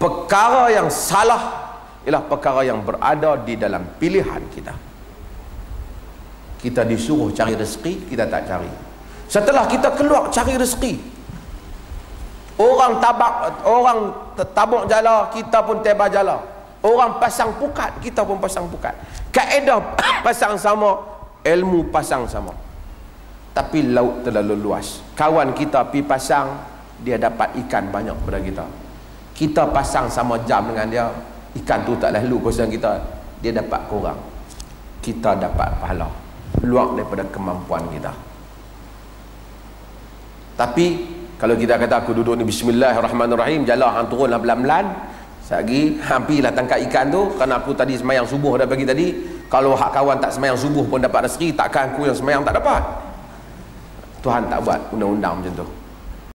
perkara yang salah ialah perkara yang berada di dalam pilihan kita. Kita disuruh cari rezeki, kita tak cari. Setelah kita keluar cari rezeki, orang tabuk jala, kita pun tebal jala. Orang pasang pukat, kita pun pasang pukat. Kaedah pasang sama, ilmu pasang sama. Tapi laut terlalu luas. Kawan kita pergi pasang, dia dapat ikan banyak daripada kita. Kita pasang sama jam dengan dia, ikan tu tak lalu pasang kita, dia dapat kurang. Kita dapat pahala luar daripada kemampuan kita. Tapi kalau kita kata aku duduk ni bismillahirrahmanirrahim, jalan hang turunlah pelan-pelan, lagi hampilah tangkap ikan tu, kerana aku tadi semayang subuh dah pagi tadi. Kalau hak kawan tak semayang subuh pun dapat rezeki, takkan aku yang semayang tak dapat? Tuhan tak buat undang-undang macam tu.